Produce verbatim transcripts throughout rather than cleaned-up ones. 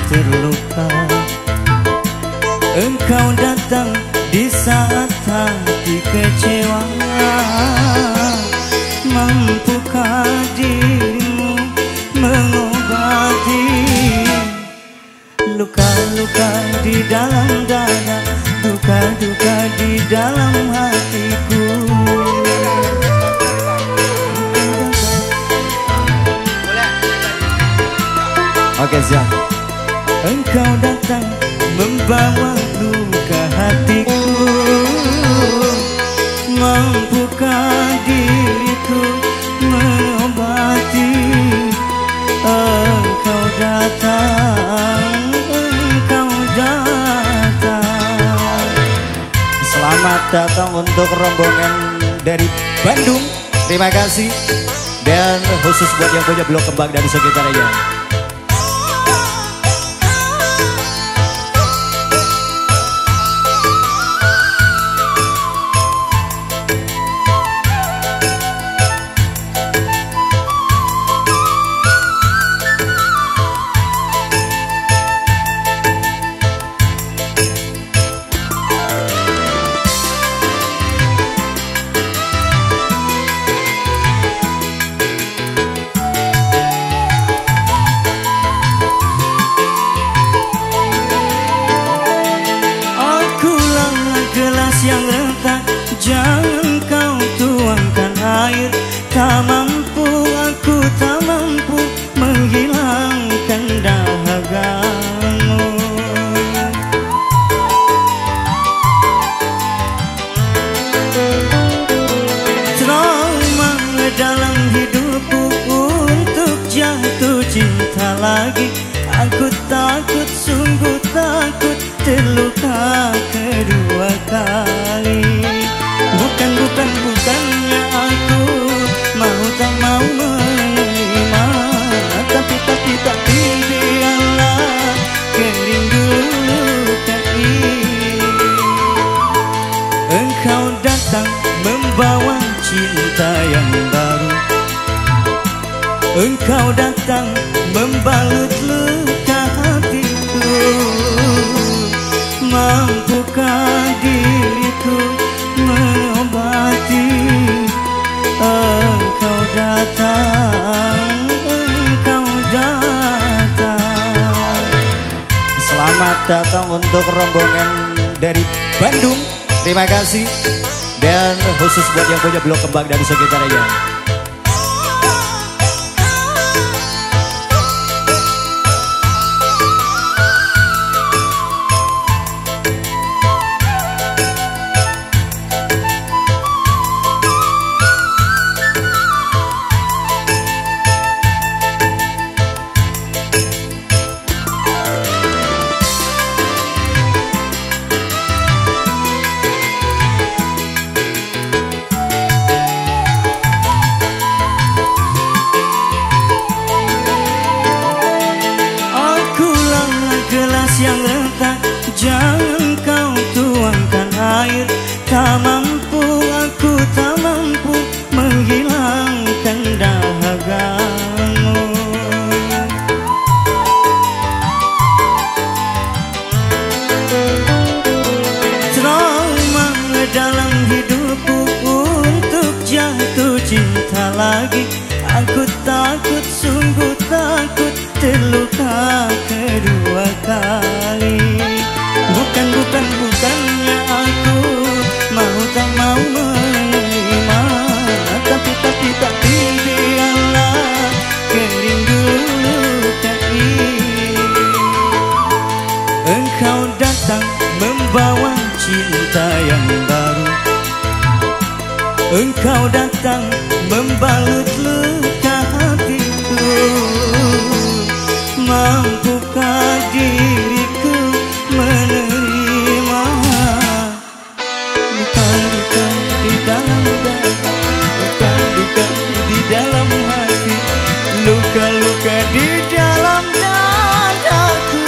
terluka. Engkau datang di saat hati kecewa. Mampukah dirimu mengobati luka-luka di dalam dada, duka-duka di dalam hatiku? Oke, siap. Engkau datang membawa luka hatiku. Mampukah diriku mengobati? Engkau datang, engkau datang. Selamat datang untuk rombongan dari Bandung. Terima kasih. Dan khusus buat yang punya blok kembang dari sekitarnya. Yang retak, jangan kau tuangkan air. Tak mampu, aku tak mampu menghilangkan dahagamu. Trauma dalam hidupku untuk jatuh cinta lagi. Aku takut, sungguh takut terluka kedua kali. Bukan, bukan, bukannya aku mau tak mau menerima, Tapi, tapi, tapi biarlah kering dulu luka ini. Engkau datang membawa cinta yang baru. Engkau datang membalut luka hatiku. Mampukah diriku mengobati? Engkau datang, engkau datang. Selamat datang untuk rombongan dari Bandung. Terima kasih. Dan khusus buat yang punya blok kembang dari sekitarnya. Yang retak, jangan kau tuangkan air. Tak mampu, aku tak mampu menghilangkan dahagamu. Trauma dalam hidupku untuk jatuh cinta lagi. Aku takut, sungguh takut terluka kedua kali. Bukan, bukan, bukannya aku mau tak mau menerima, Tapi, tapi, tapi biarlah kering dulu luka ini. Engkau datang membawa cinta yang baru. Engkau datang membalut luka hatiku. Mampukah diriku menerima luka-luka di dalam dada, luka-luka di dalam hati, luka-luka di dalam dadaku.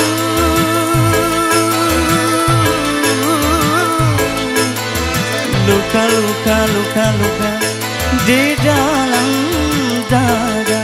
Luka-luka, luka-luka di dalam dada.